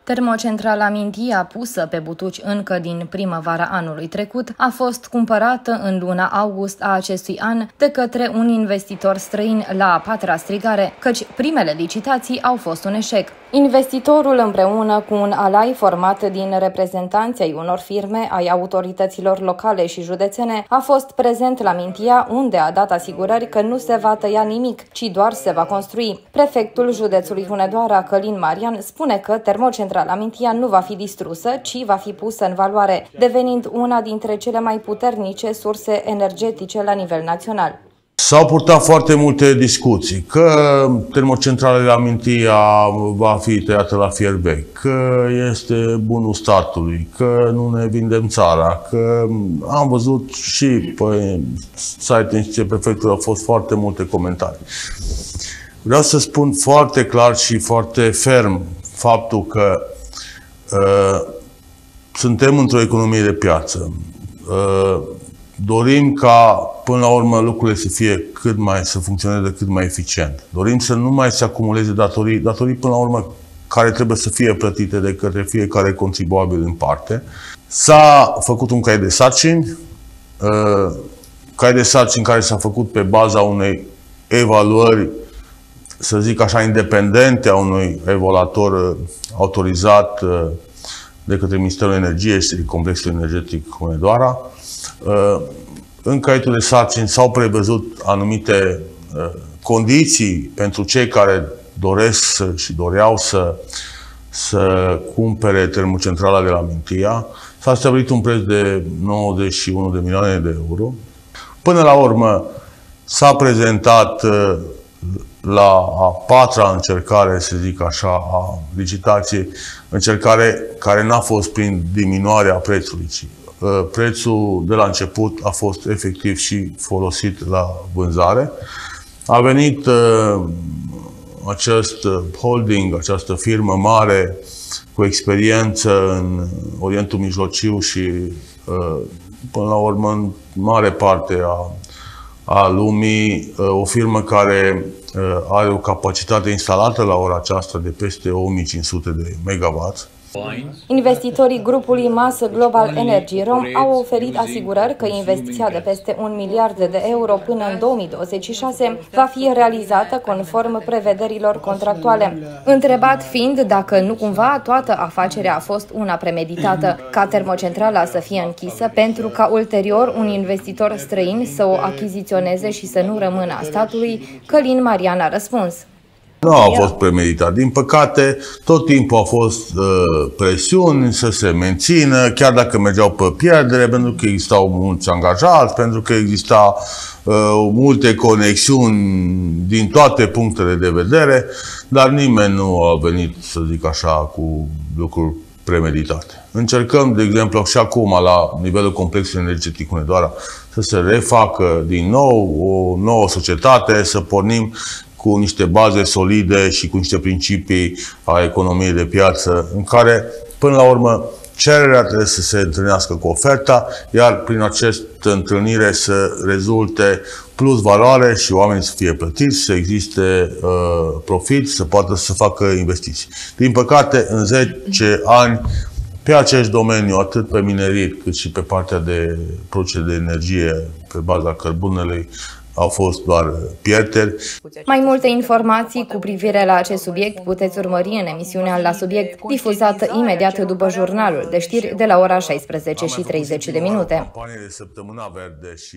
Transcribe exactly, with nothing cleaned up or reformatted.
Termocentrala Mintia, pusă pe butuci încă din primăvara anului trecut, a fost cumpărată în luna august a acestui an de către un investitor străin la a patra strigare, căci primele licitații au fost un eșec. Investitorul, împreună cu un alai format din reprezentanți ai unor firme, ai autorităților locale și județene, a fost prezent la Mintia, unde a dat asigurări că nu se va tăia nimic, ci doar se va construi. Prefectul județului Hunedoara, Călin Marian, spune că termocentrala Mintia nu va fi distrusă, ci va fi pusă în valoare, devenind una dintre cele mai puternice surse energetice la nivel național. S-au purtat foarte multe discuții, că termocentrala la Mintia va fi tăiată la fier vechi, că este bunul statului, că nu ne vindem țara, că am văzut și pe site-ul instituției prefectului au fost foarte multe comentarii. Vreau să spun foarte clar și foarte ferm faptul că uh, suntem într-o economie de piață. Uh, Dorim ca, până la urmă, lucrurile să fie cât mai, să funcționeze cât mai eficient. Dorim să nu mai se acumuleze datorii, datorii, până la urmă, care trebuie să fie plătite de către fiecare contribuabil în parte. S-a făcut un caiet de sarcini, uh, caiet de sarcini care s-a făcut pe baza unei evaluări, să zic așa, independente, a unui evaluator autorizat uh, de către Ministerul Energiei și Complexul Energetic Hunedoara. În caietul de sarcini s-au prevăzut anumite condiții pentru cei care doresc și doreau să, să cumpere termocentrala de la Mintia. S-a stabilit un preț de nouăzeci și unu de milioane de euro. Până la urmă s-a prezentat la a patra încercare, să zic așa, a licitației, încercare care n-a fost prin diminuarea prețului, ci prețul de la început a fost efectiv și folosit la vânzare. A venit uh, acest holding, această firmă mare cu experiență în Orientul Mijlociu și uh, până la urmă în mare parte a, a lumii, uh, o firmă care uh, are o capacitate instalată la ora aceasta de peste o mie cinci sute de megawatt. Investitorii grupului Masă Global Energy Rom au oferit asigurări că investiția de peste un miliard de euro până în două mii douăzeci și șase va fi realizată conform prevederilor contractuale. Întrebat fiind dacă nu cumva toată afacerea a fost una premeditată, ca termocentrala să fie închisă pentru ca ulterior un investitor străin să o achiziționeze și să nu rămână a statului, Călin Marian a răspuns. Nu a fost premeditat. Din păcate, tot timpul au fost uh, presiuni să se mențină, chiar dacă mergeau pe pierdere, pentru că existau mulți angajați, pentru că exista uh, multe conexiuni din toate punctele de vedere, dar nimeni nu a venit, să zic așa, cu lucruri premeditate. Încercăm, de exemplu, și acum, la nivelul Complexului Energetic Hunedoara, să se refacă din nou o nouă societate, să pornim cu niște baze solide și cu niște principii a economiei de piață, în care, până la urmă, cererea trebuie să se întâlnească cu oferta, iar prin această întâlnire să rezulte plus valoare și oamenii să fie plătiți, să existe uh, profit, să poată să facă investiții. Din păcate, în zece ani, pe acest domeniu, atât pe minerit, cât și pe partea de producere de energie pe baza cărbunelui, au fost doar pierderi. Mai multe informații cu privire la acest subiect puteți urmări în emisiunea La Subiect, difuzată imediat după jurnalul de știri de la ora șaisprezece și treizeci de minute.